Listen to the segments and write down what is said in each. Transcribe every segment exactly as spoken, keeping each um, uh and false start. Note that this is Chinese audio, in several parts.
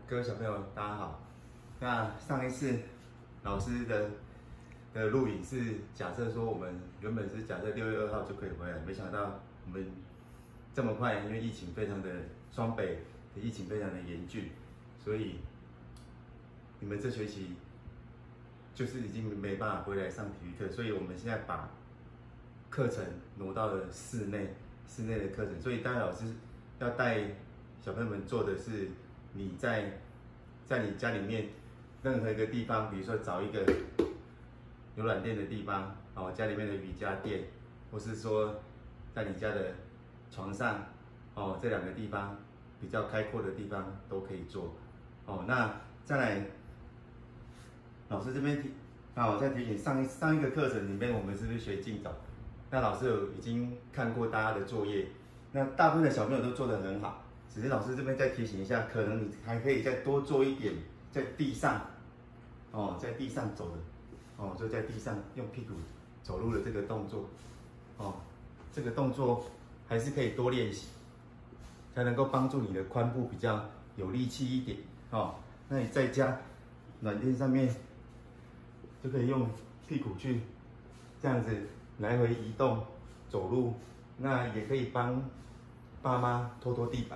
各位小朋友，大家好。那上一次老师的的录影是假设说，我们原本是假设六月二号就可以回来，没想到我们这么快，因为疫情非常的双北的疫情非常的严峻，所以你们这学期就是已经没办法回来上体育课，所以我们现在把课程挪到了室内，室内的课程，所以当老师要带小朋友们做的是，你在在你家里面任何一个地方，比如说找一个游览垫的地方，哦，家里面的瑜伽垫，或是说在你家的床上，哦，这两个地方比较开阔的地方都可以做，哦，那再来，老师这边提，啊，我再提醒上一上一个课程里面，我们是不是学竞走？那老师有已经看过大家的作业，那大部分的小朋友都做得很好。只是老师这边再提醒一下，可能你还可以再多做一点，在地上，哦，在地上走的，哦，就在地上用屁股走路的这个动作，哦，这个动作还是可以多练习，才能够帮助你的髋部比较有力气一点，哦。那你在家软垫上面就可以用屁股去这样子来回移动走路，那也可以帮爸妈拖拖地板。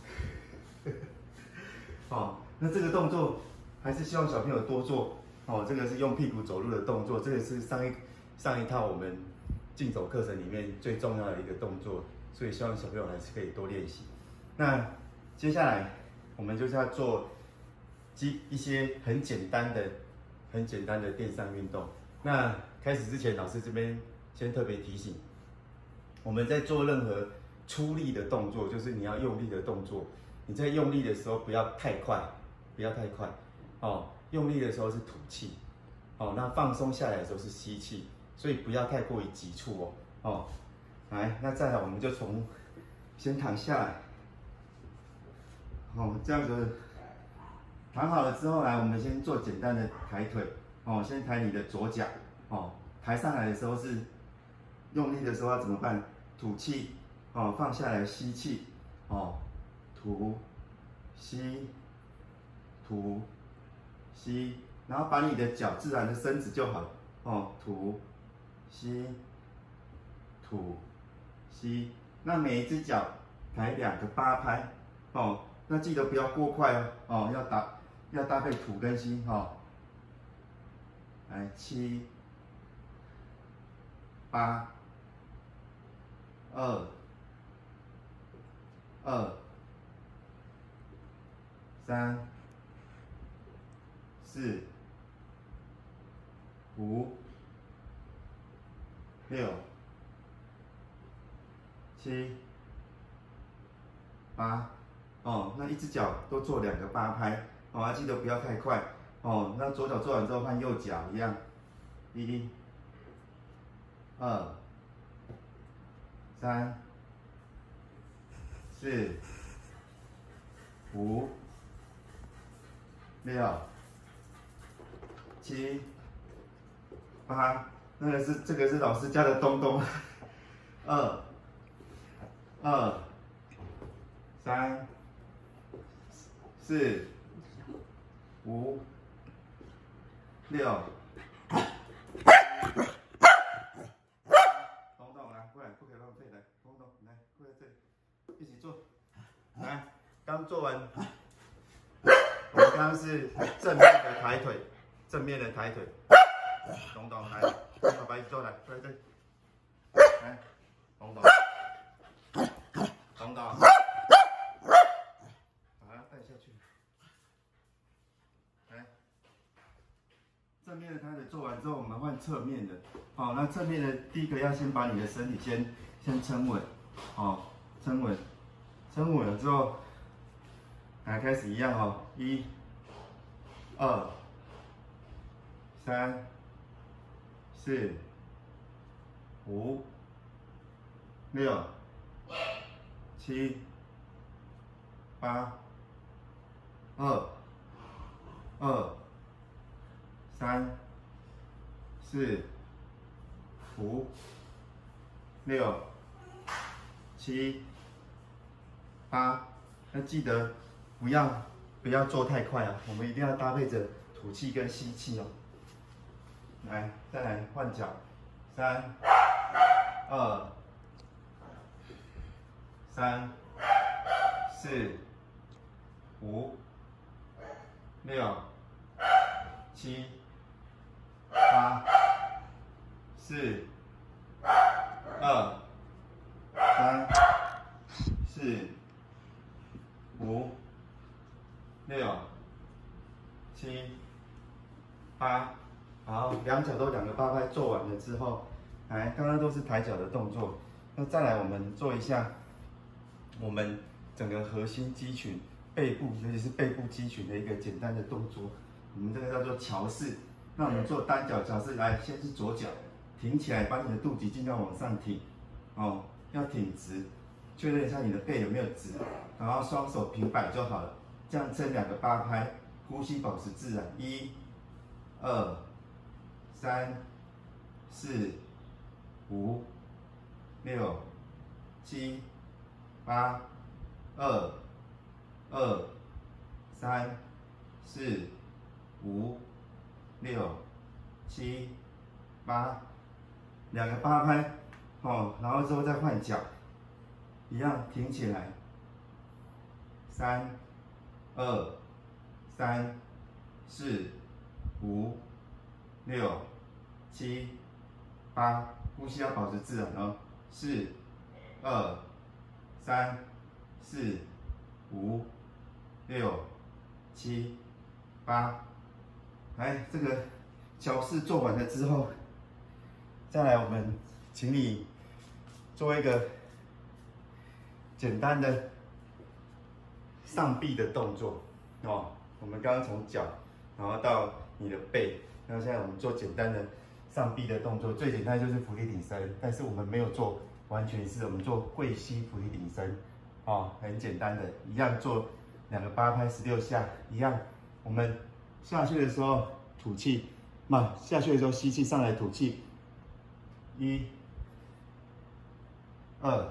哦，那这个动作还是希望小朋友多做哦。这个是用屁股走路的动作，这个是上一上一套我们竞走课程里面最重要的一个动作，所以希望小朋友还是可以多练习。那接下来我们就是要做基一些很简单的、很简单的垫上运动。那开始之前，老师这边先特别提醒，我们在做任何出力的动作，就是你要用力的动作。你在用力的时候不要太快，不要太快，哦，用力的时候是吐气，哦，那放松下来的时候是吸气，所以不要太过于急促哦，哦，来，那再来我们就从先躺下来，哦，这样子躺好了之后，来，我们先做简单的抬腿，哦，先抬你的左脚，哦，抬上来的时候是用力的时候要怎么办？吐气，哦，放下来吸气，哦。吐，吸，吐，吸，然后把你的脚自然的伸直就好，哦，吐，吸，吐，吸，那每一只脚抬两个八拍，哦，那记得不要过快哦，哦，要搭要搭配吐跟吸，哦，来七，八，二，二。三、四、五、六、七、八，哦，那一只脚都做两个八拍，哦，啊，记得不要太快，哦，那左脚做完之后换右脚一样，一、二、三、四、五。六、七、八，那个是这个是老师家的东东。二、二、三、四、五、六。东东来，过来，不可以浪费，来，东东来，过来这里，一起做。来，刚做完。我们刚刚是正面的抬腿，正面的抬腿，东东来，跟爸爸一起做来，过来这里，来，东东，东东，把它带下去，来，正面的抬腿做完之后，我们换侧面的，好，那侧面的第一个要先把你的身体先先撑稳，好，撑稳，撑稳了之后。来，开始一样哦，一、二、三、四、五、六、七、八、二、二、三、四、五、六、七、八，要记得。不要不要做太快啊，我们一定要搭配着吐气跟吸气哦。来，再来换脚，三、二、三、四、五、六、七、八、四、二、三、四、五、六、七、八。好，两脚都两个八拍做完了之后，来，刚刚都是抬脚的动作，那再来我们做一下我们整个核心肌群、背部，尤其是背部肌群的一个简单的动作，我们这个叫做桥式。那我们做单脚桥式，来，先是左脚挺起来，把你的肚脐尽量往上挺，哦，要挺直，确认一下你的背有没有直，然后双手平摆就好了，这样撑两个八拍，呼吸保持自然，一、二。三、四、五、六、七、八、二、二、三、四、五、六、七、八，两个八拍，哦，然后之后再换脚，一样挺起来，三、二、三、四、五、六。七、八，呼吸要保持自然哦。四、二、三、四、五、六、七、八。来，这个桥式做完了之后，再来我们请你做一个简单的上臂的动作哦。我们刚刚从脚，然后到你的背，然后现在我们做简单的。上臂的动作最简单就是伏地挺身，但是我们没有做完全是我们做跪膝伏地挺身，哦，很简单的，一样做两个八拍十六下，一样。我们下去的时候吐气，嘛，下去的时候吸气上来吐气，一、二、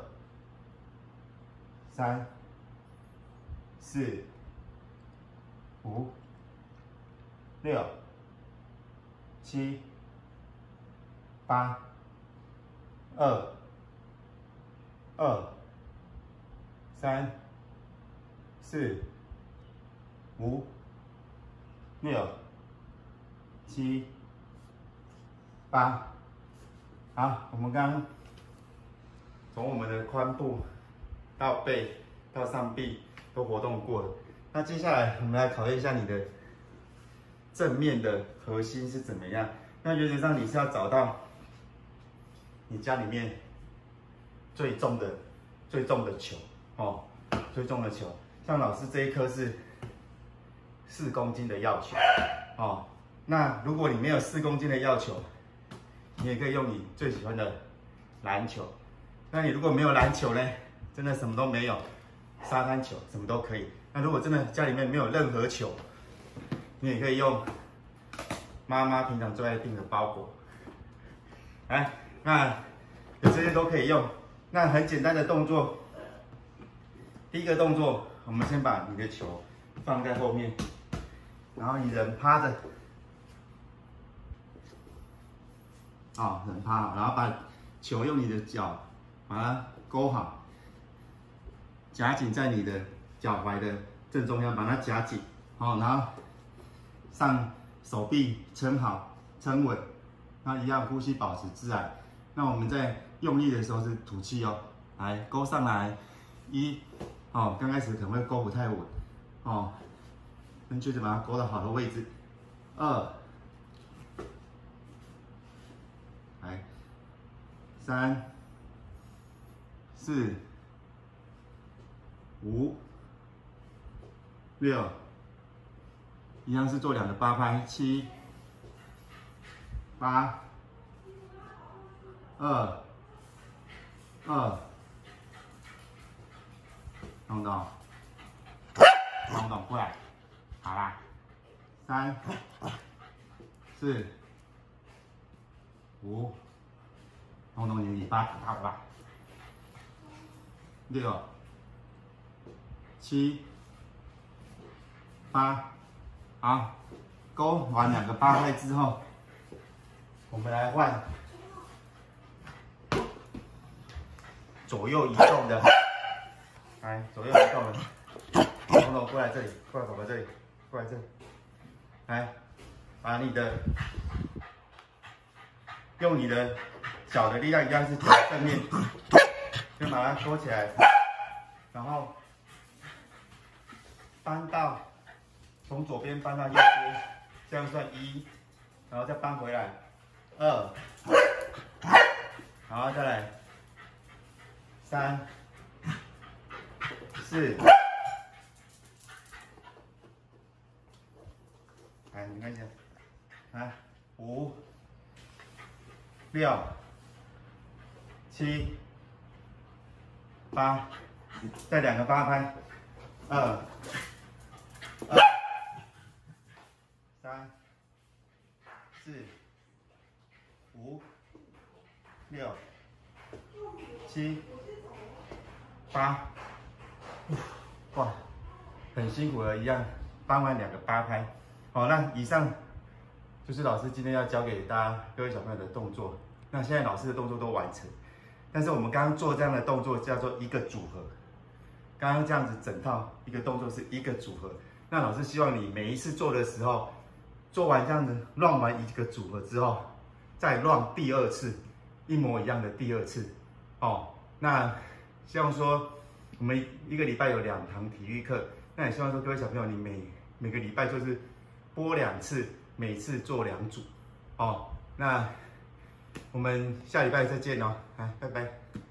三、四、五、六、七。八、二、二、三、四、五、六、七、八。好，我们刚刚从我们的髋部到背到上臂都活动过了，那接下来我们来考验一下你的正面的核心是怎么样。那原则上你是要找到你家里面最重的、最重的球哦，最重的球。像老师这一颗是四公斤的药球哦。那如果你没有四公斤的药球，你也可以用你最喜欢的篮球。那你如果没有篮球呢，真的什么都没有，沙滩球什么都可以。那如果真的家里面没有任何球，你也可以用妈妈平常最爱订的包裹。来。那有这些都可以用。那很简单的动作，第一个动作，我们先把你的球放在后面，然后你人趴着，啊、哦，人趴，然后把球用你的脚把它勾好，夹紧在你的脚踝的正中央，把它夹紧，好、哦，然后上手臂撑好，撑稳，那一样呼吸保持自然。那我们在用力的时候是吐气哦，来勾上来，一，哦，刚开始可能会勾不太稳，哦，正确的把它勾到好的位置，二，来，三，四，五，六，一样是做两个八拍，七，八。二，二，懂懂，懂懂过来，好啦，三，四，五，懂懂你尾巴打过来，六，七， 八，好，勾完两个八拍之后，我们来换左右移动的，来左右移动的，彤彤过来这里，过来宝宝这里，过来这里，来，把你的用你的脚的力量一样是脚正面，先把它勾起来，然后搬到从左边搬到右边，这样算一，然后再搬回来，二，然后再来三、四，来你看一下，来五、六、七、八，再两个八拍，二、二、三、四、五、六、七、八，哇，很辛苦的一样，搬完两个八拍。好，那以上就是老师今天要教给大家各位小朋友的动作。那现在老师的动作都完成，但是我们刚刚做这样的动作叫做一个组合。刚刚这样子整套一个动作是一个组合。那老师希望你每一次做的时候，做完这样子乱完一个组合之后，再乱第二次，一模一样的第二次。哦，那希望说我们一个礼拜有两堂体育课，那也希望说各位小朋友你每每个礼拜就是播两次，每次做两组。哦，那我们下礼拜再见哦，来，拜拜。